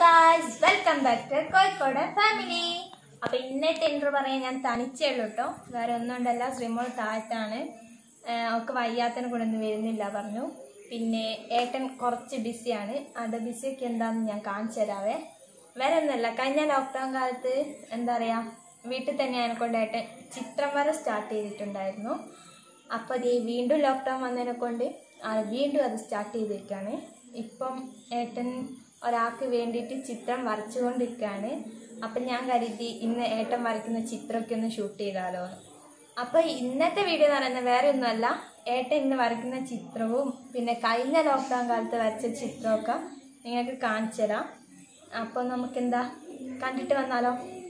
guys, welcome back to Kozhikode family. അപ്പോൾ ഇന്നത്തെ intro പറയാൻ ഞാൻ തനിച്ചേ ഉള്ളൂ കേട്ടോ. വേറെ ഒന്നും ഉണ്ടല്ല, ശ്രീമോൾ താഴത്താണ്. ഒക്കെ വയ്യാത്തതിനെ കൂടെ ഒന്നും വരുന്നില്ല പറഞ്ഞു. പിന്നെ ഏട്ടൻ കുറച്ച് ബിസിയാണ്. അത് ബിസിയൊക്കെ എന്താണെന്ന് ഞാൻ കാണിച്ചു തരാവേ. വേറെ ഒന്നുമല്ല, കഴിഞ്ഞ ലോക്ക്ഡൗൺ കാലത്ത് എന്താ പറയുക, വീട്ടിൽ തന്നെ അതിനെക്കൊണ്ട് ഏട്ടൻ ചിത്രം വര സ്റ്റാർട്ട് ചെയ്തിട്ടുണ്ടായിരുന്നു. അപ്പോൾ അത് വീണ്ടും ലോക്ക്ഡൗൺ വന്നതിനെ കൊണ്ട് വീണ്ടും അത് സ്റ്റാർട്ട് ചെയ്തിരിക്കുകയാണ്. ഇപ്പം ഏട്ടൻ ഒരാൾക്ക് വേണ്ടിയിട്ട് ചിത്രം വരച്ചുകൊണ്ടിരിക്കുകയാണ്. അപ്പം ഞാൻ കരുതി ഇന്ന് ഏട്ടൻ വരയ്ക്കുന്ന ചിത്രമൊക്കെ ഒന്ന് ഷൂട്ട് ചെയ്താലോ. അപ്പോൾ ഇന്നത്തെ വീഡിയോ എന്ന് പറയുന്നത് വേറെ ഒന്നുമല്ല, ഏട്ടൻ ഇന്ന് വരയ്ക്കുന്ന ചിത്രവും പിന്നെ കഴിഞ്ഞ ലോക്ക്ഡൗൺ കാലത്ത് വരച്ച ചിത്രമൊക്കെ നിങ്ങൾക്ക് കാണിച്ചു തരാം. അപ്പോൾ നമുക്കെന്താ കണ്ടിട്ട് വന്നാലോ.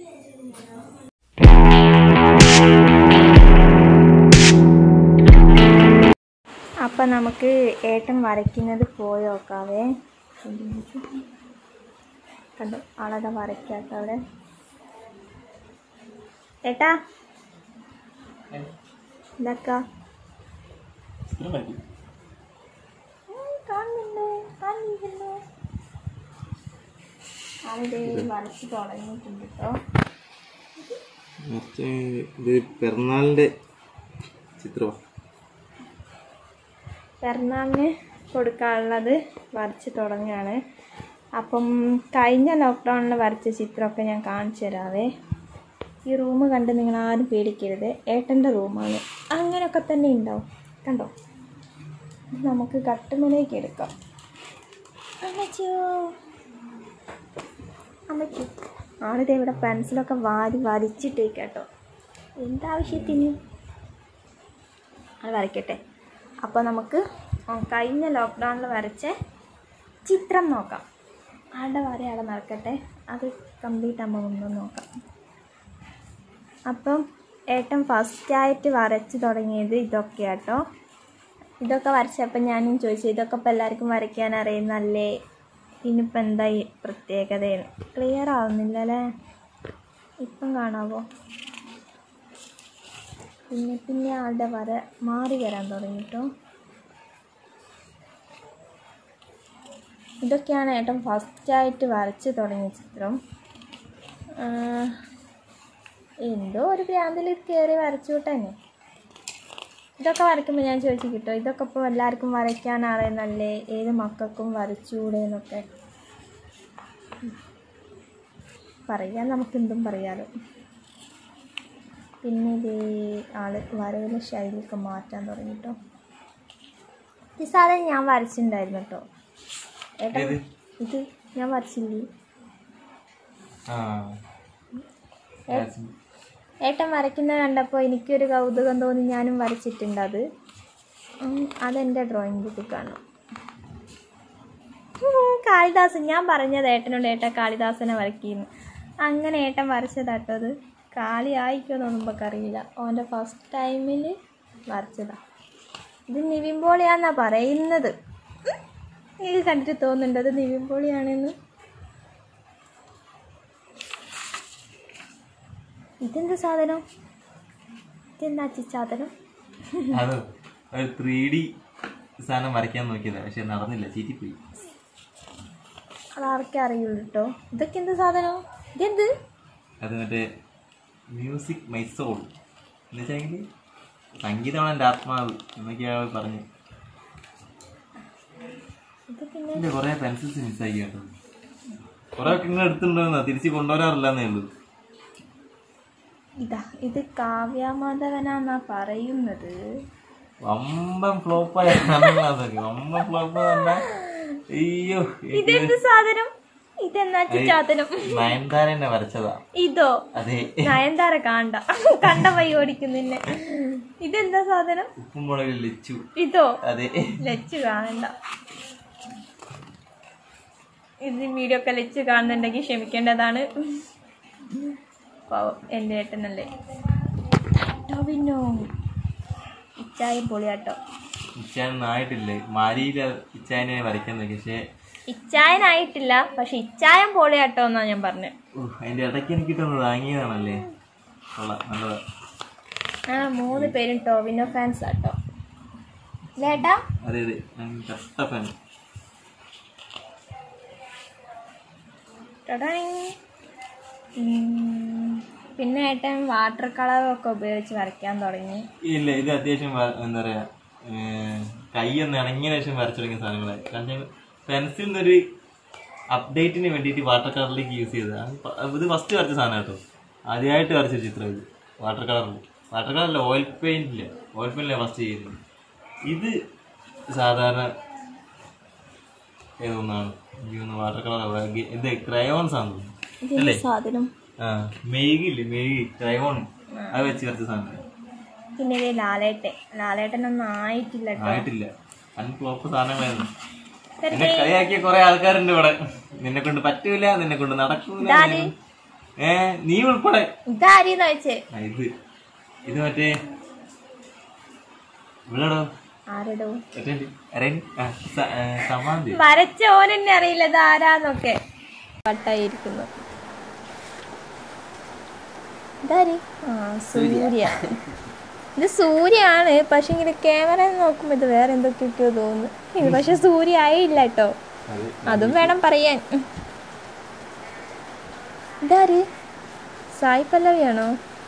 അപ്പം നമുക്ക് ഏട്ടൻ വരയ്ക്കുന്നത് പോയി നോക്കാവേ. കണ്ടു ആളതാ വരയ്ക്കാട്ടോ അവിടെ. ഏട്ടാ എന്താക്കാ കാണുന്നുണ്ടോ? ആളിത് വരച്ച് തുടങ്ങിയിട്ടുണ്ട് കേട്ടോ. പെരുന്നാളിന്റെ ചിത്രമാണ്. പെരുന്നാളിന് കൊടുക്കാനുള്ളത് വരച്ച് തുടങ്ങുകയാണ്. അപ്പം കഴിഞ്ഞ ലോക്ക്ഡൗണിൽ വരച്ച ചിത്രമൊക്കെ ഞാൻ കാണിച്ചു തരാവേ. ഈ റൂം കണ്ട് നിങ്ങൾ ആരും പേടിക്കരുത്, ഏട്ടൻ്റെ റൂമാണ്. അങ്ങനെയൊക്കെ തന്നെ ഉണ്ടാവും. കണ്ടോ, നമുക്ക് കട്ടുമലേക്ക് എടുക്കാം. അമ്മച്ചോ ആളിത് ഇവിടെ പെൻസിലൊക്കെ വരച്ചിട്ടേക്ക് കേട്ടോ. എന്താവശ്യത്തിന് അത് വരയ്ക്കട്ടെ. അപ്പോൾ നമുക്ക് കഴിഞ്ഞ ലോക്ക്ഡൗണിൽ വരച്ച ചിത്രം നോക്കാം. ആളുടെ വരയാളെ നടക്കട്ടെ, അത് കംപ്ലീറ്റ് ആകുമ്പോൾ ഒന്ന് നോക്കാം. അപ്പം ഏട്ടൻ ഫസ്റ്റായിട്ട് വരച്ച് തുടങ്ങിയത് ഇതൊക്കെ കേട്ടോ. ഇതൊക്കെ വരച്ചപ്പോൾ ഞാനും ചോദിച്ചു, ഇതൊക്കെ ഇപ്പോൾ എല്ലാവർക്കും വരയ്ക്കാൻ അറിയുന്നല്ലേ, ഇനിയിപ്പോൾ എന്താ ഈ പ്രത്യേകതയെന്ന്. ക്ലിയർ ആവുന്നില്ല അല്ലേ? ഇപ്പം കാണാവോ? പിന്നെ ആളുടെ വര മാറി വരാൻ തുടങ്ങിട്ടോ. ഇതൊക്കെയാണ് ഏട്ടൻ ഫസ്റ്റായിട്ട് വരച്ച് തുടങ്ങിയ ചിത്രം. എന്തോ ഒരു ഭ്രാന്തിൽ കയറി വരച്ചു വിട്ടന്നെ. ഇതൊക്കെ വരയ്ക്കുമ്പോൾ ഞാൻ ചോദിച്ചു കിട്ടോ, ഇതൊക്കെ ഇപ്പോൾ എല്ലാവർക്കും വരയ്ക്കാൻ അറിയുന്നല്ലേ, ഏത് മക്കൾക്കും വരച്ചുകൂടെ എന്നൊക്കെ പറയാൻ നമുക്കെന്തും പറയാലോ. പിന്നെ ഇത് ആൾ വരയിലെ ശൈലിയൊക്കെ മാറ്റാൻ തുടങ്ങിട്ടോ. ഈ സാധനം ഞാൻ വരച്ചിട്ടുണ്ടായിരുന്നു കേട്ടോ. ഏട്ടൻ ഇത് ഞാൻ വരച്ചില്ലേ? ഏട്ടൻ വരയ്ക്കുന്നത് കണ്ടപ്പോൾ എനിക്കൊരു കൗതുകം തോന്നി, ഞാനും വരച്ചിട്ടുണ്ട്. അതെൻ്റെ ഡ്രോയിങ് ബുക്കിൽ കാണും. കാളിദാസൻ, ഞാൻ പറഞ്ഞത് ഏട്ടനോട് ഏട്ടൻ കാളിദാസനെ വരയ്ക്കുന്നു. അങ്ങനെ ഏട്ടൻ വരച്ചതാട്ടോ. അത് കാളി ആയിക്കോന്ന് നമുക്ക് അറിയില്ല. അവൻ്റെ ഫസ്റ്റ് ടൈമിൽ വരച്ചതാ. ഇത് നിവിൻ പോളിയാന്നാണ് പറയുന്നത്. എനിക്ക് കണ്ടിട്ട് തോന്നുന്നുണ്ട് അത് നിവിൻ പോളിയാണെന്ന്. ഇതെന്താ സാധനം? ഇതെന്താ സാധനം? അത് ഒരു 3D സാധനം വരയ്ക്കാൻ നോക്കിയതാ, പക്ഷെ നടന്നില്ല, ചീറ്റിപ്പോയി. അതാർക്കേ അറിയുള്ളൂ കേട്ടോ. ഇതൊക്കെ എന്താ സാധനം? ഇതെന്ത്? അത് മറ്റേ മ്യൂസിക് മൈ സോൾ എന്ന് വെച്ചാൽ സംഗീതമാണ് എൻ്റെ ആത്മാവ് എന്നൊക്കെയാണ് പറഞ്ഞു. പിന്നെ കുറേ പെൻസിൽസ് മിസ്സായി കേട്ടോ. കുറെ ഒക്കെ ഇങ്ങനെ എടുത്തിട്ടുണ്ടോ, തിരിച്ച് കൊണ്ടുവരാറില്ലെന്നേ ഉള്ളൂ. ഇത് കാവ്യമാധവനാന്നാ പറയുന്നത്. വമ്പൻ ഫ്ലോപ്പായ വമ്പൻ ഫ്ലോപ്പ് തന്നെ. അയ്യോ, ഇതെന്ത് സാധനം? ഇതെന്നാ സാധനം? നയൻതാരനെ വരച്ചതാ. ഇതോ? അതെ, നയൻതാര കണ്ട വൈ ഓടിക്കുന്നില്ല. ഇതെന്താ സാധനം? ഉപ്പും മുളകിൽ ലച്ചു. ഇതോ? അതെ, ലച്ചു കാണണ്ട. ഇത് വീഡിയോ ഒക്കെ ലച്ചു കാണുന്നുണ്ടെങ്കിൽ ക്ഷമിക്കേണ്ടതാണ്. പാവം എൻ്റെ ഏട്ടനല്ലേ. പിന്നെ ഇച്ചായും പൊളിയാട്ടോ. ഇച്ചായനായിട്ടില്ലേ, മാരിയില ഇച്ചായനെ വരയ്ക്കാൻ നോക്കി, പക്ഷേ ഇച്ചായനായിട്ടില്ല, പക്ഷെ ഇച്ചായം പൊളിയാട്ടോ എന്നാ ഞാൻ പറഞ്ഞത്. അതിന്റെ ഇടയ്ക്ക് എനിക്കിട്ടൊന്ന് താങ്ങിയതാണല്ലേ. നല്ലതാ. 3 പേരും ടോവിനോ ഫാൻസ് ആട്ടോ. ലേട്ടാ? അതെ അതെ, കഷ്ട ഫാൻ. പിന്നെ ഏട്ടൻ വാട്ടർ കളറൊക്കെ ഉപയോഗിച്ച് വരയ്ക്കാൻ തുടങ്ങി. ഇല്ല, ഇത് അത്യാവശ്യം എന്താ പറയാ, കൈയൊന്ന് ഇണങ്ങിയ ശേഷം വരച്ചു തുടങ്ങിയ സാധനങ്ങളായി. കാരണം പെൻസിൽ നിന്നൊരു അപ്ഡേറ്റിന് വേണ്ടിയിട്ട് വാട്ടർ കളറിലേക്ക് യൂസ് ചെയ്തതാണ്. ഇത് ഫസ്റ്റ് വരച്ച സാധനം കേട്ടോ, ആദ്യമായിട്ട് വരച്ച ചിത്രം ഇത്. വാട്ടർ കളറല്ല, ഓയിൽ പെയിന്റില്ല ഫസ്റ്റ് ചെയ്യുന്നത്. ഇത് സാധാരണ ഏതൊന്നാണ് വാട്ടർ കളർ, ഇത് ക്രയോൺസ് ആണ് അല്ലേ? മെഴുകി ക്രയോൺ അത് വെച്ച് വരച്ച സാധനം. പിന്നെ ലാലേട്ടനൊന്നും ആയിട്ടില്ല. അൺപ്ലോപ്പ് സാധനങ്ങളായിരുന്നു. എന്നെ കളിയാക്കിയ കുറെ ആൾക്കാരുണ്ട് ഇവിടെ. നിന്നെ കൊണ്ട് പറ്റൂല, നിന്നെ കൊണ്ട് നടക്കൂല, നീ ഉൾപ്പെടെ. ഇത് മറ്റേ ഇവിടെടോ വരച്ച ഓനെന്നെ അറിയില്ല ഇത് ആരാന്നൊക്കെ. പട്ടായിരിക്കുന്നു. സൂര്യ. ഇത് സൂര്യാണ്, പക്ഷെ ഇങ്ങനെ ക്യാമറ നോക്കുമ്പോ ഇത് വേറെ എന്തൊക്കെയൊക്കെയോ തോന്നുന്നു. ഇത് പക്ഷെ സൂര്യ ആയില്ല കേട്ടോ, അതും വേണം പറയാൻ. ഇതാര്? സായി പല്ലവിയാണോ?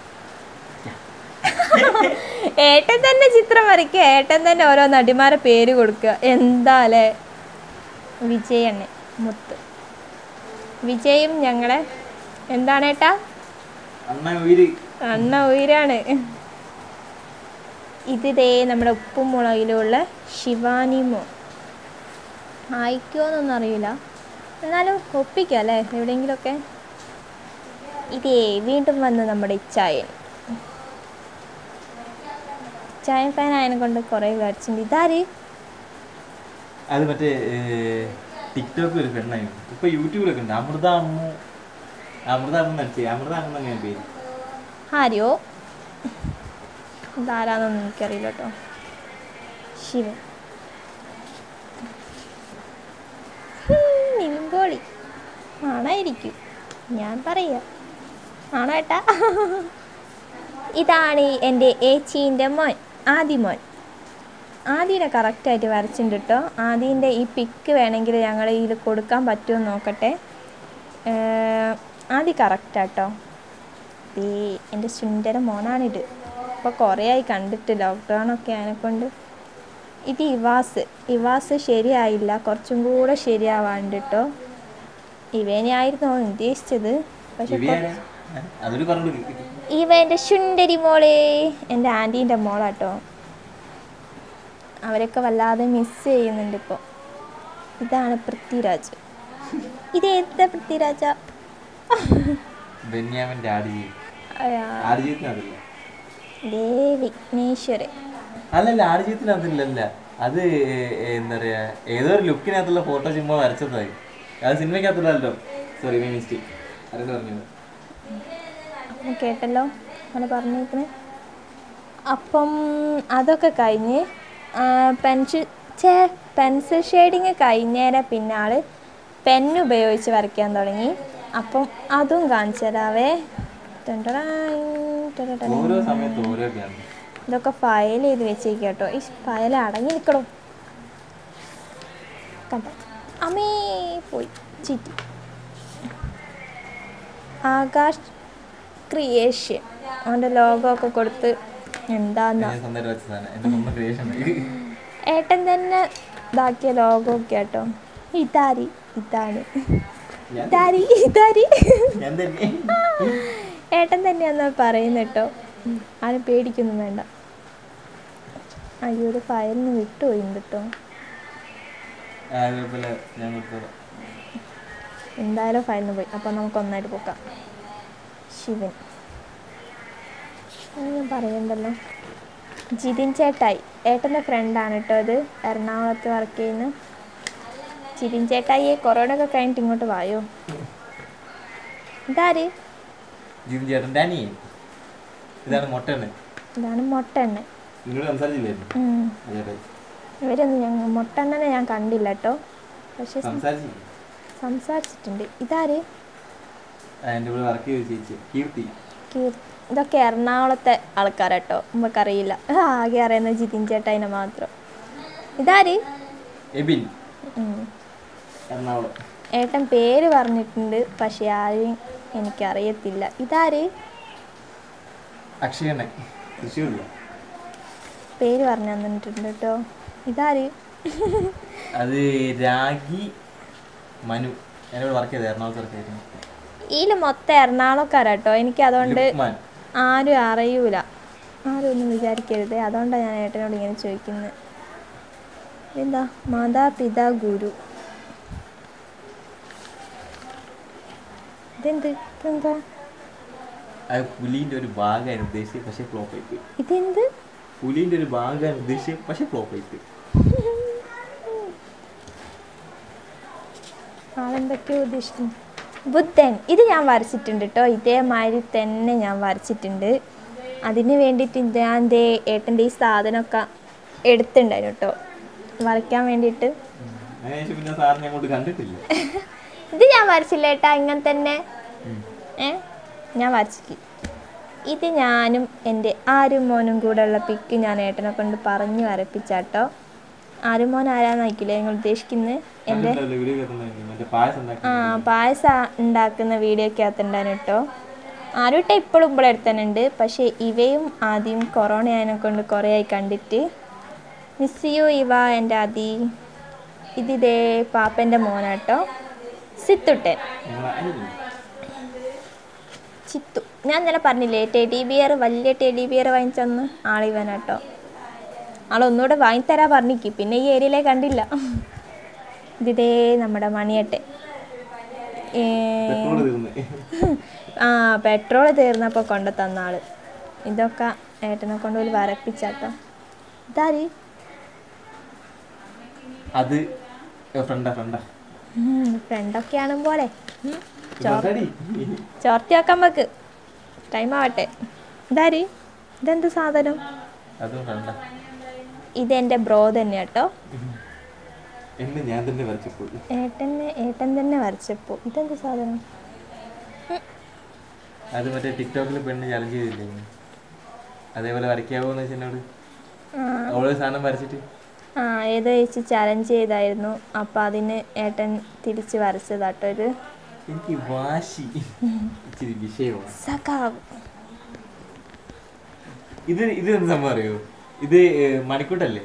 ഏട്ടൻ തന്നെ ചിത്രം വരയ്ക്കുക, ഏട്ടൻ തന്നെ ഓരോ നടിമാരെ പേര് കൊടുക്കുക. എന്താല്ലേ? വിജയണ്ണൻ, മുത്ത്. വിജയും ഞങ്ങളെ എന്താണ് ഏട്ടാ? അണ്ണ ഉയരാണ്. ഇതേ നമ്മുടെ ഉപ്പും മുളകിലുള്ള ശിവാനിമോ. ആയിക്കോന്നൊന്നും അറിയില്ല, എന്നാലും ഒപ്പിക്കാം അല്ലേ എവിടെയെങ്കിലുമൊക്കെ. ഇതേ വീണ്ടും വന്ന് നമ്മുടെ ഇച്ചായൻ ഫാൻ ആയതിനെ കൊണ്ട് കുറെ വരച്ചിട്ടുണ്ട്. ഇതാര്? അത് മറ്റേ ടിക്ടോക്ക് ഒരു പെണ്ണായി, ഇപ്പൊ യൂട്യൂബിലൊക്കെ ഉണ്ട്. അമൃതാണെന്ന് പേര്. ആര്യോ ഇതാരാന്നൊന്നും എനിക്കറിയില്ല കേട്ടോ. ശിവൻ നിവിൻപോളി ആണായിരിക്കും, ഞാൻ പറയാ ആണോ ഏട്ടാ? ഇതാണ് എൻ്റെ ഏച്ചീൻ്റെ മോൻ, ആദിമോൻ. ആദിനെ കറക്റ്റായിട്ട് വരച്ചിട്ടുണ്ട് കേട്ടോ. ആദിൻ്റെ ഈ പിക്ക് വേണമെങ്കിൽ ഞങ്ങൾ ഇതിൽ കൊടുക്കാൻ പറ്റുമോ നോക്കട്ടെ. ആദി കറക്റ്റാട്ടോ. എൻ്റെ സുന്ദര മോനാണിത്. ഇപ്പോൾ കുറേ ആയി കണ്ടിട്ട്, ലോക്ക്ഡൗണൊക്കെ അതിനെക്കൊണ്ട്. ഇത് ഇവാസ് ശരിയായില്ല, കുറച്ചും കൂടെ ശരിയാവാണ്ട് കേട്ടോ. ഇവനെയായിരുന്നു ഉദ്ദേശിച്ചത്, പക്ഷെ ഇവ എൻ്റെ സുന്ദരി മോളെ, എൻ്റെ ആൻറ്റീൻ്റെ മോളാട്ടോ. അവരൊക്കെ വല്ലാതെ മിസ് ചെയ്യുന്നുണ്ട് ഇപ്പോൾ. ഇതാണ് പൃഥ്വിരാജ്. ഇതേതാ പൃഥ്വിരാജ? വിഘ്നേശ്വരൻ അല്ലല്ല, ആടുജീവിതത്തിനകത്തില്ലല്ല. അത് എന്താ പറയാ, ഏതോ ഒരു ലുക്കിനകത്തുള്ള ഫോട്ടോ ചുമ്മാ വരച്ചതായി. അത് സിനിമയ്ക്കകത്തുള്ളല്ലോ. Sorry, mistake. ആരോട് പറഞ്ഞു? കേട്ടല്ലോ അങ്ങനെ പറഞ്ഞേക്കണേ. അപ്പം അതൊക്കെ കഴിഞ്ഞ് പെൻസിൽ ഷെയ്ഡിങ് കഴിഞ്ഞേരെ പിന്നെ ആള് പെന്നുപയോഗിച്ച് വരയ്ക്കാൻ തുടങ്ങി. അപ്പം അതും കാണിച്ചു തരാവേ. ഇതൊക്കെ ഫയൽ ചെയ്ത് വെച്ചേക്ക് കേട്ടോ. ഈ ഫയൽ അടങ്ങി നിൽക്കണോ? കണ്ടോ? അമ്മേ പോയി ചീറ്റി. ആകാശ് ക്രിയേഷൻ അവൻ്റെ ലോഗോ ഒക്കെ കൊടുത്ത് എന്താന്നാ ഏട്ടൻ തന്നെ ഇതാക്കിയ ലോഗോ ഒക്കെ കേട്ടോ. ഇതാണ് ഏട്ടൻ തന്നെയാന്നാ പറയുന്നത് കേട്ടോ. ആരും പേടിക്കൊന്നും വേണ്ട. അയ്യോ, ഒരു ഫയലിന് വിട്ടുപോയിണ്ട് കേട്ടോ. എന്തായാലും ഫയലിന് പോയി, അപ്പം നമുക്ക് ഒന്നായിട്ട് പോക്കാം. ശിവൻ ഞാൻ പറയണ്ടല്ലോ. ജിതിൻ ചേട്ടായി ഏട്ടൻ്റെ ഫ്രണ്ടാണ് കേട്ടോ. അത് എറണാകുളത്ത് വർക്ക് ചെയ്യുന്ന ജിതിൻ ചേട്ടായി. കൊറോണ ഒക്കെ കഴിഞ്ഞിട്ട് ഇങ്ങോട്ട് വായോ. ഇതാര്? ഇതാണ് മൊട്ടെണ്ണ. ഇവരൊന്നും മൊട്ടെണ്ണനെ ഞാൻ കണ്ടില്ല കേട്ടോ, പക്ഷെ സംസാരിച്ചിട്ടുണ്ട്. ഇതാര്? ഇതൊക്കെ എറണാകുളത്തെ ആൾക്കാരാട്ടോ, നമുക്കറിയില്ല. ആകെ അറിയുന്ന ജിതിൻ ചേട്ടായിനെ മാത്രം. ഇതാര്? ഏട്ടൻ പേര് പറഞ്ഞിട്ടുണ്ട്, പക്ഷെ ആരും എനിക്കറിയത്തില്ല. ഇതാര്? അക്ഷയണ്ണൻ തൃശ്ശൂരില്ല. പേര് പറഞ്ഞു തന്നിട്ടുണ്ട് കേട്ടോ. ഇതാര്? അത് രാഗി മനു. എന്നോട് വർക്ക് ചെയ്ത് എറണാകുളത്ത് വർക്ക് ചെയ്തിരുന്നു. ഇതിൽ മൊത്തം എറണാകുളക്കാരാട്ടോ. എനിക്ക് അതുകൊണ്ട് ആരും അറിയൂല. ആരും ഒന്നും വിചാരിക്കരുത്. അതുകൊണ്ടാണ് ഞാൻ ഏട്ടനോട് ഇങ്ങനെ ചോദിക്കുന്നത്. എന്താ മാതാപിതാ ഗുരു? ഇതെന്താ? അത് പുലിന്റെ ഒരു ഭാഗമാണ് ഉദ്ദേശിച്ചത്, പക്ഷെ ഫ്ലോപ്പ് ആയിട്ട്. ഇതെന്ത്? പുലിന്റെ ഒരു ഭാഗമാണ് ഉദ്ദേശിച്ചത്, പക്ഷെ ഫ്ലോപ്പ് ആയിട്ട്. ആളെന്തൊക്കെയോ ഉദ്ദേശിക്കുന്നു. ബുദ്ധൻ. ഇത് ഞാൻ വരച്ചിട്ടുണ്ട് കേട്ടോ. ഇതേമാതിരി തന്നെ ഞാൻ വരച്ചിട്ടുണ്ട്. അതിന് വേണ്ടിയിട്ട് ഞാൻ ഏട്ടൻ്റെ ഈ സാധനമൊക്കെ എടുത്തിട്ടുണ്ടായിരുന്നു കേട്ടോ, വരയ്ക്കാൻ വേണ്ടിയിട്ട്. ഇത് ഞാൻ വരച്ചില്ല ഏട്ടാ, ഇങ്ങനെ തന്നെ ഞാൻ വരച്ചിട്ട്. ഇത് ഞാനും എൻ്റെ ആരുമോനും കൂടെ ഉള്ള പിക്ക് ഞാൻ ഏട്ടനെ കൊണ്ട് പറഞ്ഞു വരപ്പിച്ചാട്ടോ. ആരുമോൻ ആരാന്നായിക്കില്ലേ നിങ്ങൾ ഉദ്ദേശിക്കുന്നത്? എൻ്റെ പായസം ഉണ്ടാക്കുന്ന വീഡിയോ ഒക്കെ അകത്തുണ്ടായിരുന്നു കേട്ടോ. ആരുട്ട ഇപ്പോഴും ഇവിടെ അടുത്തന്നുണ്ട്. പക്ഷേ ഇവയും ആദ്യം കൊറോണ ആയതിനെ കൊണ്ട് കുറേ ആയി കണ്ടിട്ട്. മിസ് യു ഇവ എൻ്റെ ആദി. ഇതിതേ പാപ്പൻ്റെ മോനാട്ടോ, സിത്തുട്ടൻ. ചിത്തു. ഞാൻ ഇന്നലെ പറഞ്ഞില്ലേ ടെഡി ബിയർ, വലിയ ടെഡി ബിയർ വാങ്ങിച്ചെന്ന്. ആളിവനാട്ടോ. ആളൊന്നുകൂടെ വാങ്ങിത്തരാൻ പറഞ്ഞിക്ക്, പിന്നെ ഈ ഏരിയയിലേ കണ്ടില്ല. ഇതിതേ നമ്മുടെ മണിയട്ടെ. പെട്രോൾ തീർന്നപ്പോൾ കൊണ്ടു തന്ന ആള്. ഇതൊക്കെ ഏട്ടനെ കൊണ്ട് ഒരു വരപ്പിച്ചാട്ടോ. ഇതാര്? അത് ഫ്രണ്ടൊക്കെയാണ് പോലെ. ചോർത്തി വെക്കാൻ വെക്ക്, ടൈം ആവട്ടെ. ഇതാര്? ഇതെന്ത് സാധനം? ഇതെന്റെ ബ്രോ തന്നെ കേട്ടോ. ഏട്ടൻ തന്നെ വരച്ചപ്പോ. ഇതെന്ത് സാധനം? അത് മറ്റേ ടിക്ടോക്കിൽ പെണ്ണ് ചലഞ്ച് ചെയ്തില്ലേ, അതേപോലെ വരയ്ക്കാവോന്ന് വെച്ചെന്നോട് ഓരോ സാധനം വരച്ചിട്ട്. ഏതോ ചേച്ചി ചലഞ്ച് ചെയ്തായിരുന്നു. അപ്പം അതിന് ഏട്ടൻ തിരിച്ച് വരച്ചതാട്ടോ ഇത്. എനിക്ക് വാശി ഇച്ചിരി വിഷയമാണ്. സഖാവ്. ഇത് എന്ത് സംഭവം അറിയോ? ഇത് മണിക്കൂട്ടല്ലേ?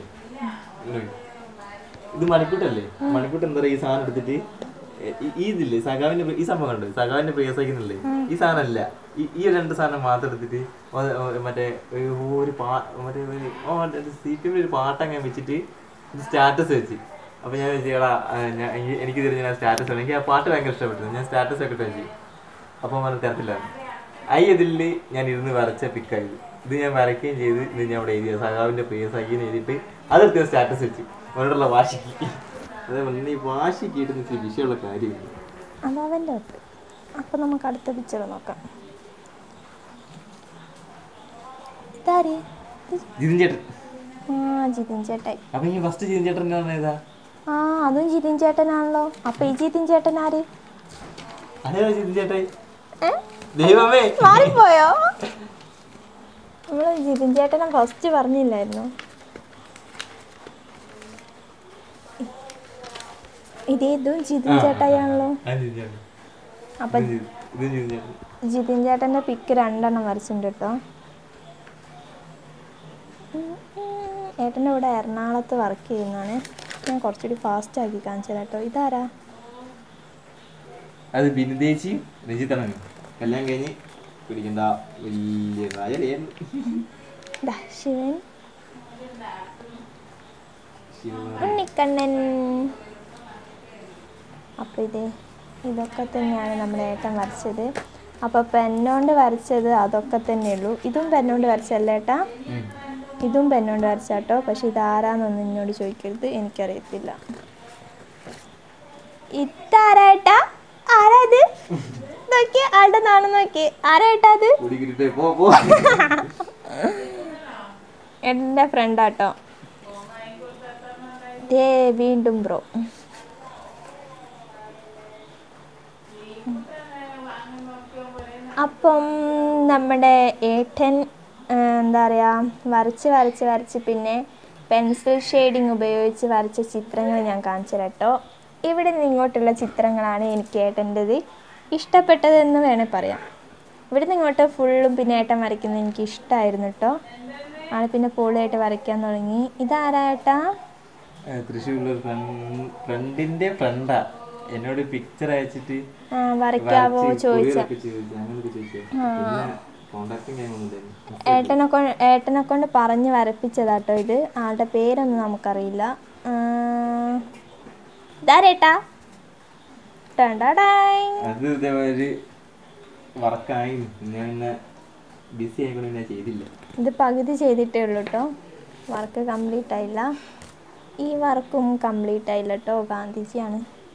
ഇത് മണിക്കൂട്ടല്ലേ? മണിക്കൂട്ട് എന്താ പറയുക, ഈ സാധനം എടുത്തിട്ട് ഈ ഇതില്ലേ സഖാവിന്റെ ഈ സംഭവം കണ്ട് സഖാവിന്റെ പ്രിയസഹിക്കുന്നില്ലേ, ഈ സാധനം അല്ല, ഈ രണ്ട് സാധനം മാത്രം എടുത്തിട്ട് മറ്റേ ഒരു മറ്റേ CPM ഒരു പാട്ടങ്ങനെ വെച്ചിട്ട് ഇത് സ്റ്റാറ്റസ് വെച്ച്. അപ്പൊ ഞാൻ വെച്ചാ എനിക്ക് തിരിഞ്ഞ് ഞാൻ സ്റ്റാറ്റസ് വേണം, എനിക്ക് ആ പാട്ട് ഭയങ്കര ഇഷ്ടപ്പെട്ടു, ഞാൻ സ്റ്റാറ്റസ് ഒക്കെ വെച്ച്. അപ്പോൾ തരത്തില്ലായിരുന്നു. ഇതിൽ ഞാൻ ഇരുന്ന് വരച്ച പിക്കായത്. ഇത് ഞാൻ വരയ്ക്കുകയും ചെയ്ത് ഇത് ഞാൻ അവിടെ എഴുതിയത് സഖാവിന്റെ പ്രിയസഖിന്ന് എഴുതിയിട്ട് അതെടുത്ത് സ്റ്റാറ്റസ് വെച്ച് അവരോടുള്ള വാശിക്ക്. അതേപോലെ ഈ വാശിക്ക് കിട്ടുന്ന ഇച്ചിരി വിഷയമുള്ള കാര്യമില്ല. അതവൻ്റെ ഒത്ത്. അപ്പം നമുക്ക് അടുത്ത പിക്ചർ നോക്കാം. ഇതാര്? ജിതിൻ ചേട്ടൻ. ജിതിൻ ചേട്ടൻ. അപ്പൊ ഈ ഫസ്റ്റ് ജിതിൻ ചേട്ടൻ ഏതാ? അതും ജിതിൻ ചേട്ടനാണല്ലോ. അപ്പൊ ഈ ജിതിൻ ചേട്ടൻ ആര്? അതേതാ ജിതിൻ ചേട്ടായി? ദൈവമേ, മാറിപ്പോയോ? നമ്മള് ജിതിൻ ചേട്ടനെ ഫസ്റ്റ് പറഞ്ഞില്ലായിരുന്നു. ഇതേതും ജിതിൻ ചേട്ടായാണല്ലോ. അപ്പൊ ജിതിൻ ചേട്ടന്റെ പിക്ക് 2 എണ്ണം വരച്ചിട്ടുണ്ട് കേട്ടോ. ഏട്ടൻ്റെ ഇവിടെ എറണാകുളത്ത് വർക്ക് ചെയ്യുന്നതാണ്. ഞാൻ കുറച്ചുകൂടി ഫാസ്റ്റ് ആക്കി കാണിച്ചു കേട്ടോ. ഇതാരാ? അത് ബിന്ദേച്ചി രഞ്ജിത്തണൻ കല്യാണം കഴിഞ്ഞ് പിടിക്കണ്ട വലിയ ശിവൻ ഉണ്ണിക്കണ്ണൻ. അപ്പോൾ ഇതൊക്കെ തന്നെയാണ് നമ്മുടെ ഏട്ടൻ വരച്ചത്. അപ്പോൾ പെന്നോണ്ട് വരച്ചത് അതൊക്കെ തന്നെയുള്ളൂ. ഇതും പെന്നോണ്ട് വരച്ചല്ലേ ഏട്ടാ? ഇതും പെന്നോണ്ട് വരച്ചാട്ടോ. പക്ഷെ ഇതാരാന്നൊന്നും എന്നോട് ചോദിക്കരുത്, എനിക്കറിയത്തില്ല. ഇതാരാട്ടാ? ആരാത്? നോക്കിയേ, ആളുടെ നാണം നോക്കിയേ. ആരാട്ടാ അത്? എൻ്റെ ഫ്രണ്ടാട്ടോ. വീണ്ടും ബ്രോ. അപ്പം നമ്മുടെ ഏട്ടൻ എന്താ പറയുക, വരച്ച് പിന്നെ പെൻസിൽ ഷെയ്ഡിങ് ഉപയോഗിച്ച് വരച്ച ചിത്രങ്ങൾ ഞാൻ കാണിച്ചു തരാം കേട്ടോ. ഇവിടെ നിന്ന് ഇങ്ങോട്ടുള്ള ചിത്രങ്ങളാണ് എനിക്ക് ഏട്ടൻ്റെത് ഇഷ്ടപ്പെട്ടതെന്ന് വേണേൽ പറയാം. ഇവിടെ നിന്ന് ഇങ്ങോട്ട് ഫുള്ളും പിന്നെ ഏട്ടൻ വരയ്ക്കുന്നത് എനിക്ക് ഇഷ്ടമായിരുന്നു കേട്ടോ. ആൾ പിന്നെ പൊളിയായിട്ട് വരയ്ക്കാൻ തുടങ്ങി. ഇതാരാ ഏട്ടാ? തൃശ്ശൂരിലെ ഫ്രണ്ടിന്റെ ഫ്രണ്ടാ എന്നോട് പിക്ചർ അയച്ചിട്ട് വരയ്ക്കാവോ ചോദിച്ചാ. ഏട്ടനെ കൊണ്ട് പറഞ്ഞ് വരപ്പിച്ചതാട്ടോ ഇത്. ആളുടെ പേരൊന്നും നമുക്കറിയില്ല. ഇതാരേട്ടാ? അത് ഇതേമാതിരി വർക്കായി ബിസി ആയിക്കൊണ്ട് ഞാൻ ചെയ്തില്ല. ഇത് പകുതി ചെയ്തിട്ടേ ഉള്ളൂ കേട്ടോ. വർക്ക് കംപ്ലീറ്റ് ആയില്ല. ഈ വർക്കും കംപ്ലീറ്റ് ആയില്ല കേട്ടോ. ഗാന്ധിജിയാണ്.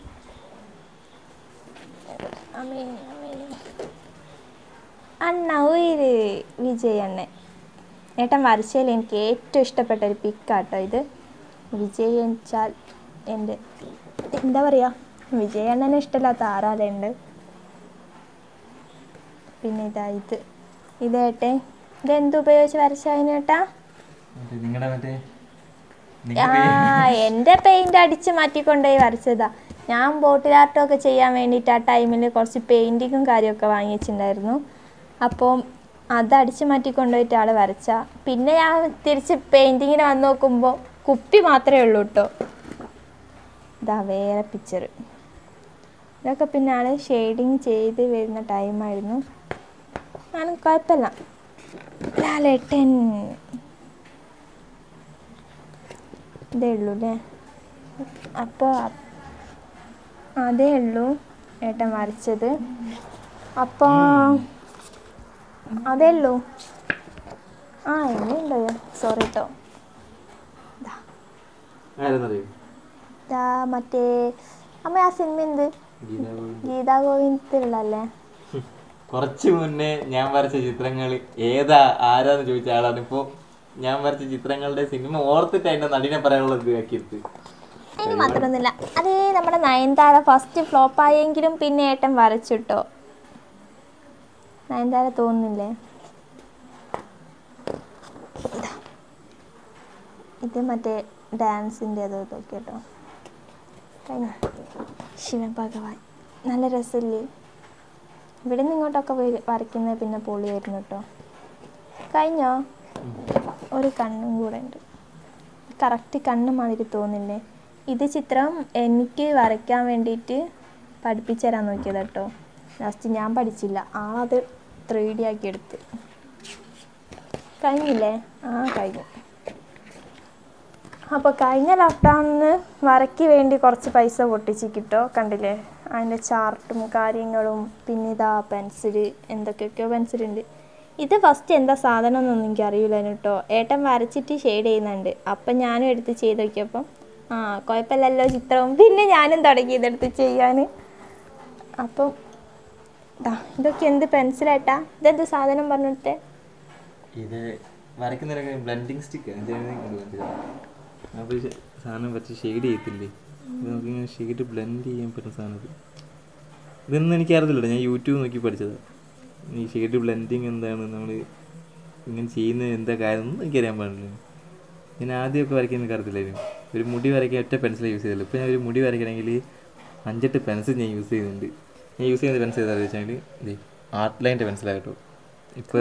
അണ്ണ ഉയര് വിജയ് അണ്ണൻ. ഏട്ടൻ വരച്ചതിൽ എനിക്ക് ഏറ്റവും ഇഷ്ടപ്പെട്ട ഒരു പിക്കാട്ടോ ഇത്. വിജയ് വെച്ചാൽ എൻ്റെ എന്താ പറയുക, വിജയ് അണ്ണനെ ഇഷ്ടമില്ലാത്ത ആരാലുണ്ട്. പിന്നെ ഇതേട്ടെ ഇതെന്തുപയോഗിച്ച് വരച്ചതിനേട്ടാ? എൻ്റെ പെയിൻ്റ് അടിച്ച് മാറ്റിക്കൊണ്ടുപോയി വരച്ചതാ. ഞാൻ ബോട്ടിൽ ആർട്ടൊക്കെ ചെയ്യാൻ വേണ്ടിയിട്ട് ആ ടൈമിൽ കുറച്ച് പെയിൻറ്റിങ്ങും കാര്യമൊക്കെ വാങ്ങി വെച്ചിട്ടുണ്ടായിരുന്നു. അപ്പോൾ അതടിച്ച് മാറ്റിക്കൊണ്ടുപോയിട്ട് ആൾ വരച്ച. പിന്നെ ഞാൻ തിരിച്ച് പെയിൻറ്റിങ്ങിന് വന്ന് നോക്കുമ്പോൾ കുപ്പി മാത്രമേ ഉള്ളൂ കേട്ടോ. ഇതാ വേറെ പിക്ചർ. ഇതൊക്കെ പിന്നെ ആൾ ഷെയ്ഡിങ് ചെയ്ത് വരുന്ന ടൈമായിരുന്നു. ഞാൻ കുഴപ്പമില്ല. ലാലേട്ടൻ ഇതേ ഉള്ളൂ അല്ലേ? അപ്പോൾ അതേ ഉള്ളൂ ഏട്ടൻ വരച്ചത്. അപ്പോൾ അതേ ഉള്ളൂ. എങ്ങനെയുണ്ടോ? സോറി കേട്ടോ. മറ്റേ അമ്മ ആ സിനിമ എന്ത് ഗീതാ ഗോവിന്ദത്തിലുള്ളല്ലേ? കുറച്ച് മുന്നേ ഞാൻ വരച്ച ചിത്രങ്ങൾ ഏതാ ആരാന്ന് ചോദിച്ച ആളാണ് ഇപ്പോൾ ഞാൻ വരച്ച ചിത്രങ്ങളുടെ സിനിമ ഓർത്തിട്ട് അതിന്റെ നടിനെ പറയാനുള്ളത് ആക്കിയെടുത്ത്. അതിന് മാത്രമൊന്നുമില്ല. അതേ നമ്മുടെ നയൻതാര ഫസ്റ്റ് ഫ്ലോപ്പായെങ്കിലും പിന്നെ ഏട്ടൻ വരച്ചിട്ടോ. നയൻതാര തോന്നുന്നില്ലേ? ഇത് മറ്റേ ഡാൻസിൻ്റെ അതൊക്കെ കേട്ടോ. കഴിഞ്ഞ ശിവൻ ഭഗവാൻ നല്ല രസമില്ലേ? ഇവിടെ നിന്ന് ഇങ്ങോട്ടൊക്കെ പോയി വരയ്ക്കുന്നത് പിന്നെ പൊളിയായിരുന്നു കേട്ടോ. കഴിഞ്ഞോ? ഒരു കണ്ണും കൂടെ ഉണ്ട്. കറക്റ്റ് കണ്ണ് മാതിരി തോന്നില്ലേ? ഇത് ചിത്രം എനിക്ക് വരയ്ക്കാൻ വേണ്ടിയിട്ട് പഠിപ്പിച്ചു തരാൻ നോക്കിയത് കേട്ടോ. ലാസ്റ്റ് ഞാൻ പഠിച്ചില്ല. അത് 3D ആക്കി എടുത്ത്. കഴിഞ്ഞില്ലേ? കഴിഞ്ഞു. അപ്പോൾ കഴിഞ്ഞ ലോക്ക്ഡൗണിന് വരയ്ക്ക് വേണ്ടി കുറച്ച് പൈസ പൊട്ടിച്ച് കിട്ടോ. കണ്ടില്ലേ? അതിൻ്റെ ചാർട്ടും കാര്യങ്ങളും. പിന്നെ ഇതാ പെൻസിൽ, എന്തൊക്കെയൊക്കെയോ പെൻസിലുണ്ട്. ഇത് ഫസ്റ്റ് എന്താ സാധനം എന്നൊന്നും എനിക്ക് അറിയില്ലായിരുന്നു കേട്ടോ. ഏട്ടൻ വരച്ചിട്ട് ഷെയ്ഡ് ചെയ്യുന്നുണ്ട്. അപ്പം ഞാനും എടുത്ത് ചെയ്ത് നോക്കിയപ്പം കുഴപ്പമില്ലല്ലോ ചിത്രവും. പിന്നെ ഞാനും തുടങ്ങി ഇതെടുത്ത് ചെയ്യാൻ. അപ്പം ഇതൊക്കെ എന്ത് പെൻസിലേട്ടാ? ഇതെന്ത് സാധനം പറഞ്ഞിട്ട്? ഇത് വരയ്ക്കുന്നതിനൊക്കെ ബ്ലെൻഡിങ് സ്റ്റിക്ക് സാധനം വെച്ച് ഷെയ്ഡ് ചെയ്യത്തില്ലേ? നമുക്കിങ്ങനെ ഷെയ്ഡ് ബ്ലെൻഡ് ചെയ്യാൻ പറ്റുന്ന സാധനം. ഇതൊന്നും എനിക്കറിയില്ല. ഞാൻ യൂട്യൂബ് നോക്കി പഠിച്ചത്. ഈ ഷെയ്ഡ് ബ്ലെൻഡിങ് എന്താണ്, നമ്മൾ ഇങ്ങനെ ചെയ്യുന്നത് എന്താ കാര്യം ഒന്നും എനിക്കറിയാൻ പാടില്ല. ഞാൻ ആദ്യമൊക്കെ വരയ്ക്കാൻ എനിക്ക് അറിയത്തില്ലായിരുന്നു. ഒരു മുടി വരയ്ക്കാൻ ഒറ്റ പെൻസിൽ യൂസ് ചെയ്തില്ല. ഇപ്പോൾ ഞാൻ ഒരു മുടി വരയ്ക്കണമെങ്കിൽ 5-8 പെൻസിൽ ഞാൻ യൂസ് ചെയ്യുന്നുണ്ട്. ഞാൻ യൂസ് ചെയ്യുന്ന പെൻസിൽ ഏതാണെന്ന് വെച്ചാൽ ആർട്ട് ലൈൻ്റെ പെൻസിലാണ് കേട്ടോ. ഇപ്പോൾ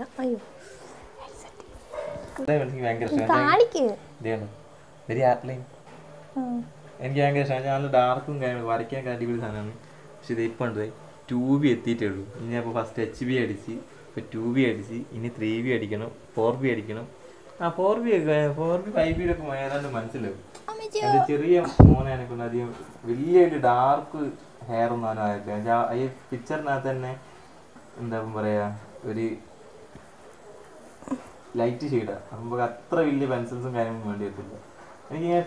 എനിക്ക് ഭയങ്കര ഇഷ്ടമാണ്. വെരി ആർട്ട് ലൈൻ എനിക്ക് ഭയങ്കര ഇഷ്ടമാണ്. ഞാൻ നല്ല ഡാർക്കും കാര്യങ്ങളും വരയ്ക്കാൻ അടിപൊളി സാധനമാണ്. പക്ഷെ ഇത് ഇപ്പോൾ ഉണ്ട് 2B എത്തിയിട്ടേ ഉള്ളൂ. ഇനി അപ്പോൾ ഫസ്റ്റ് HB അടിച്ച്, ഇപ്പോൾ 2B അടിച്ച്, ഇനി 3B അടിക്കണം, 4B അടിക്കണം. 4B 5B ഒക്കെ ഏതാണ്ട് മനസ്സിലാവും. അത് ചെറിയ മോനെ കൊണ്ട് അധികം വലിയ ഡാർക്ക് ഹെയർ ഒന്നും ആയിട്ടില്ല. ഈ പിക്ചറിനകത്ത് തന്നെ എന്താ പറയുക, ഒരു ലൈറ്റ് ഷെയ്ഡാണ്. നമുക്ക് അത്ര വലിയ പെൻസിൽസും കാര്യങ്ങളും വേണ്ടി വരത്തില്ല. എനിക്കിങ്ങനെ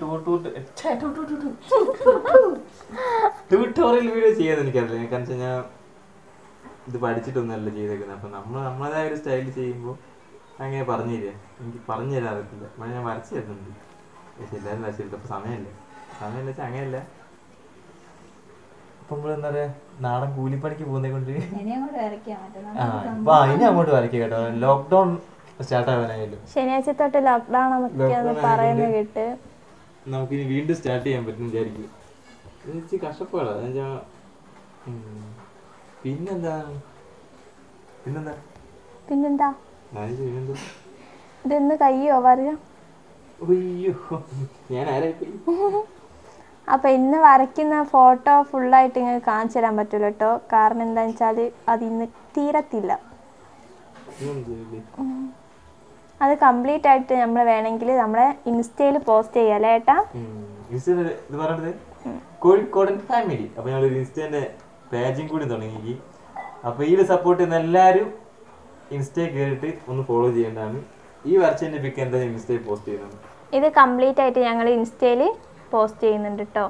ട്യൂട്ടോറിയൽ വീഡിയോ ചെയ്യാൻ എനിക്കറിയില്ല. കാരണം വെച്ചാൽ ഞാൻ ഇത് പഠിച്ചിട്ടൊന്നുമല്ല ചെയ്തേക്കുന്നത്. അപ്പം നമ്മളേതായ ഒരു സ്റ്റൈൽ ചെയ്യുമ്പോൾ അങ്ങനെ പറഞ്ഞു തരിക. എനിക്ക് പറഞ്ഞു തരാൻ അറിയത്തില്ല. അപ്പോൾ ഞാൻ വരച്ച് തരുന്നുണ്ട്. പക്ഷെ എല്ലാവരും വരച്ചിട്ടില്ല. അപ്പോൾ സമയമില്ല വെച്ചാൽ അങ്ങനെയല്ല. അപ്പം നമ്മൾ എന്താ പറയുക, നാടൻ കൂലിപ്പണിക്ക് പോകുന്നേ കൊണ്ട് ഇനി അങ്ങോട്ട് വരയ്ക്കുക കേട്ടോ. ലോക്ക്ഡൗൺ സ്റ്റാർട്ട് ആവാനായാലും ശനിയാഴ്ച തൊട്ട് ലോക്ക്ഡൗൺ പറയുന്നത് കേട്ട് നമുക്കിനി വീണ്ടും സ്റ്റാർട്ട് ചെയ്യാൻ പറ്റും വിചാരിക്കും. കഷ്ടപ്പാടാ പിന്നെന്താ പിന്നെന്താ പിന്നെന്താ പിന്നെന്താ ഇതെന്ന് കയ്യോ പറയാ. ഞാൻ ആരായിപ്പോയി. അപ്പം ഇന്ന് വരയ്ക്കുന്ന ഫോട്ടോ ഫുള്ളായിട്ട് ഇങ്ങനെ കാണിച്ചു തരാൻ പറ്റില്ല കേട്ടോ. കാരണം എന്താണെന്ന് വെച്ചാൽ അത് ഇന്ന് തീരത്തില്ല. അത് കംപ്ലീറ്റ് ആയിട്ട് നമ്മൾ വേണമെങ്കിൽ നമ്മളെ ഇൻസ്റ്റയിൽ പോസ്റ്റ് ചെയ്യാം അല്ലേ ഏട്ടാ? ഇത് പറഞ്ഞത് കോഴിക്കോടൻ ഫാമിലി. അപ്പോൾ ഞങ്ങൾ ഇൻസ്റ്റേൻ്റെ പേജും കൂടി തുടങ്ങി. അപ്പോൾ ഇതിൽ സപ്പോർട്ട് ചെയ്യുന്ന എല്ലാവരും ഇൻസ്റ്റയിൽ കയറിയിട്ട് ഒന്ന് ഫോളോ ചെയ്യേണ്ടതാണ്. ഈ വരച്ചതിൻ്റെ പിക്ക് എന്താ ഇൻസ്റ്റയിൽ പോസ്റ്റ് ചെയ്യുന്നത്. ഇത് കംപ്ലീറ്റ് ആയിട്ട് ഞങ്ങൾ ഇൻസ്റ്റയിൽ പോസ്റ്റ് ചെയ്യുന്നുണ്ട് കേട്ടോ.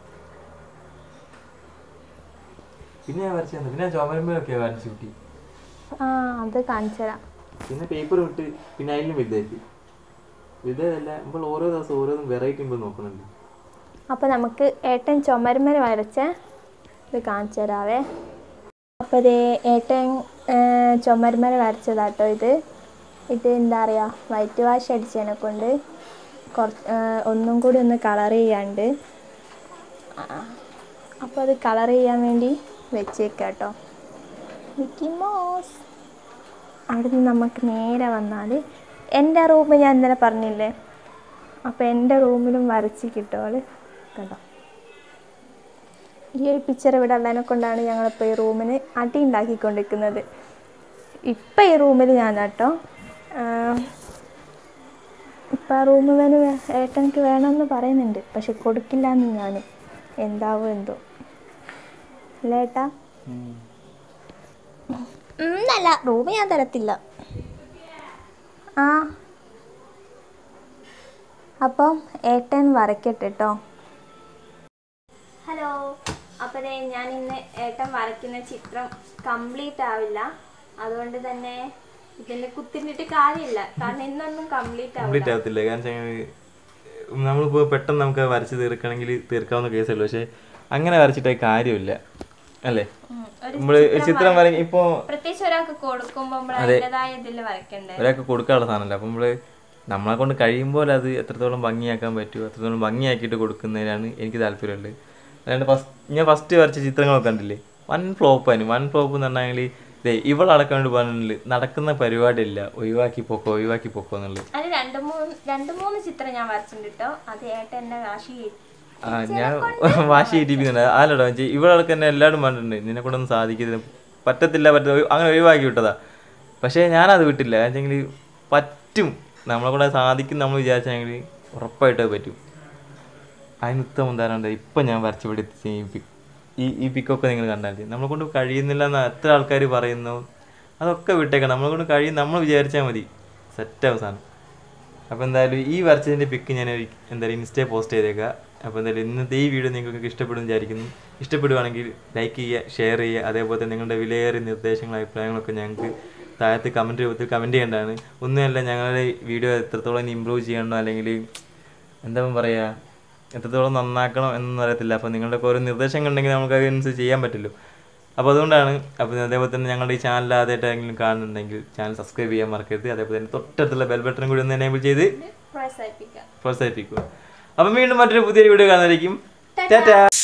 പിന്നെ ഞാൻ വരച്ചു പിന്നെ ചുമരുമ്പോഴൊക്കെ വരച്ചു കിട്ടി. അത് കാണിച്ചു തരാം. പിന്നെ പേപ്പർ വിട്ട് പിന്നെ അതിലും വലുതായില്ല നമ്മൾ ഓരോ ദിവസം ഓരോന്നും വെറൈറ്റി നമ്മൾ നോക്കുന്നുണ്ട്. അപ്പോൾ നമുക്ക് ഏട്ടൻ ചുമരുമര വരച്ച ഇത് കാണിച്ചു തരാവേ. അപ്പോൾ ഇത് ഏട്ടൻ ചുമരുമര വരച്ചതാട്ടോ. ഇത് എന്താ പറയുക, വൈറ്റ് വാഷ് അടിച്ചതിനെ കൊണ്ട് ഒന്നും കൂടി ഒന്ന് കളർ ചെയ്യാണ്ട്. അപ്പോൾ അത് കളർ ചെയ്യാൻ വേണ്ടി വെച്ചേക്കാം കേട്ടോ. Mickey Mouse. അവിടെ നിന്ന് നമുക്ക് നേരെ വന്നാൽ എൻ്റെ റൂം ഞാൻ ഇന്നലെ പറഞ്ഞില്ലേ, അപ്പോൾ എൻ്റെ റൂമിലും വരച്ച് കിട്ടും കേട്ടോ. ഈ ഒരു പിക്ചർ ഇവിടെ ഉള്ളതിനെ കൊണ്ടാണ് ഞങ്ങളിപ്പോൾ ഈ റൂമിന് അടി ഉണ്ടാക്കിക്കൊണ്ടിരിക്കുന്നത്. ഇപ്പം ഈ റൂമിൽ ഞാൻ കേട്ടോ, ഇപ്പം ആ റൂം ഏട്ടനക്ക് വേണമെന്ന് പറയുന്നുണ്ട്, പക്ഷെ കൊടുക്കില്ല എന്ന് ഞാൻ. എന്താവോ എന്തോ അല്ലേ ഏട്ടാ? അല്ല, റൂം ഞാൻ തരത്തില്ല. അപ്പം ഏട്ടൻ വരയ്ക്കട്ടെ കേട്ടോ. ഹലോ. അപ്പോൾ ഞാൻ ഇന്ന് ഏട്ടൻ വരയ്ക്കുന്ന ചിത്രം കംപ്ലീറ്റ് ആവില്ല. അതുകൊണ്ട് തന്നെ ഇതിൻ്റെ കുത്തിനിട്ട് കാര്യമില്ല. കാരണം ഇന്നൊന്നും കംപ്ലീറ്റ് ആവത്തില്ല. കാരണം നമ്മളിപ്പോൾ പെട്ടെന്ന് നമുക്ക് വരച്ച് തീർക്കണമെങ്കിൽ തീർക്കാവുന്ന കേസുള്ളൂ. പക്ഷെ അങ്ങനെ വരച്ചിട്ട് കാര്യമില്ല അല്ലേ? നമ്മള് ചിത്രം വരയ്ക്കും ഇപ്പോൾ പ്രത്യേകിച്ച് ഒരാൾക്ക് കൊടുക്കുമ്പോൾ ഒരാൾക്ക് കൊടുക്കാനുള്ള സാധനമല്ല. അപ്പം നമ്മളെ കൊണ്ട് കഴിയുമ്പോൾ അത് എത്രത്തോളം ഭംഗിയാക്കാൻ പറ്റുമോ അത്രത്തോളം ഭംഗിയാക്കിയിട്ട് കൊടുക്കുന്നതിനാണ് എനിക്ക് താല്പര്യമുള്ളത്. അല്ലാണ്ട് ഞാൻ ഫസ്റ്റ് വരച്ച ചിത്രങ്ങളൊക്കെ കണ്ടില്ലേ, വൺ ഫ്ലോപ്പ് എന്ന് പറഞ്ഞാൽ ഇവളടക്കം വേണ്ടി പറഞ്ഞില്ല, നടക്കുന്ന പരിപാടിയില്ല, ഒഴിവാക്കി പോക്കോ എന്നുള്ളത്. രണ്ട് മൂന്ന് ചിത്രം ഞാൻ വരച്ചിട്ടുണ്ട്. അത് ഏട്ടൻ ഞാൻ വാശി കയറ്റിപ്പിക്കുന്നുണ്ട്. ആലോടോ ഇവളടക്കം തന്നെ എല്ലാവരും പറഞ്ഞിട്ടുണ്ട്, നിന്നെ കൊണ്ടൊന്നും സാധിക്കുന്നത് പറ്റത്തില്ല അങ്ങനെ ഒഴിവാക്കി വിട്ടതാ. പക്ഷേ ഞാനത് വിട്ടില്ല. എന്നുവെച്ചെങ്കിൽ പറ്റും, നമ്മളെ കൂടെ സാധിക്കും നമ്മൾ വിചാരിച്ചെങ്കിൽ ഉറപ്പായിട്ട് പറ്റും. അതിന് ഉത്തമം ഉദാഹരണം ഇപ്പം ഞാൻ വരച്ച് പിടിച്ച് ഈ പിക്കൊക്കെ നിങ്ങൾ കണ്ടാൽ മതി. നമ്മളെ കൊണ്ട് കഴിയുന്നില്ല എന്ന് എത്ര ആൾക്കാർ പറയുന്നു, അതൊക്കെ വിട്ടേക്കണം. നമ്മളെ കൊണ്ട് നമ്മൾ വിചാരിച്ചാൽ മതി, സെറ്റ് അവസാനം. അപ്പോൾ എന്തായാലും ഈ വരച്ചതിൻ്റെ പിക്ക് ഞാൻ എന്തായാലും ഇൻസ്റ്റയിൽ പോസ്റ്റ് ചെയ്തേക്കാം. അപ്പോൾ എന്തായാലും ഇന്നത്തെ ഈ വീഡിയോ നിങ്ങൾക്ക് ഇഷ്ടപ്പെടും വിചാരിക്കുന്നു. ഇഷ്ടപ്പെടുവാണെങ്കിൽ ലൈക്ക് ചെയ്യുക, ഷെയർ ചെയ്യുക. അതേപോലെ തന്നെ നിങ്ങളുടെ വിലയേറിയ നിർദ്ദേശങ്ങളും അഭിപ്രായങ്ങളൊക്കെ ഞങ്ങൾക്ക് താഴത്ത് കമൻറ്റ് രൂപത്തിൽ കമൻറ്റ് ചെയ്യേണ്ടതാണ്. ഒന്നുമല്ല, ഞങ്ങളുടെ വീഡിയോ എത്രത്തോളം ഇമ്പ്രൂവ് ചെയ്യണോ അല്ലെങ്കിൽ എന്താ പറയുക, എത്രത്തോളം നന്നാക്കണം എന്നൊന്നും അറിയത്തില്ല. അപ്പോൾ നിങ്ങളുടെയൊക്കെ ഓരോ നിർദ്ദേശങ്ങൾ ഉണ്ടെങ്കിൽ നമുക്ക് അതിനനുസരിച്ച് ചെയ്യാൻ പറ്റുമല്ലോ. അപ്പോൾ അതുകൊണ്ടാണ്. അപ്പോൾ അതേപോലെ തന്നെ ഞങ്ങളുടെ ഈ ചാനൽ ആദ്യമായിട്ടെങ്കിലും കാണുന്നുണ്ടെങ്കിൽ ചാനൽ സബ്സ്ക്രൈബ് ചെയ്യാൻ മറക്കരുത്. അതേപോലെ തന്നെ തൊട്ടടുത്തുള്ള ബെൽ ബട്ടൺ കൂടി ഒന്ന് എനേബിൾ ചെയ്ത് പ്രോത്സാഹിപ്പിക്കുക. അപ്പം വീണ്ടും മറ്റൊരു പുതിയൊരു വീഡിയോ കാണുന്നതായിരിക്കും. ടാറ്റാ.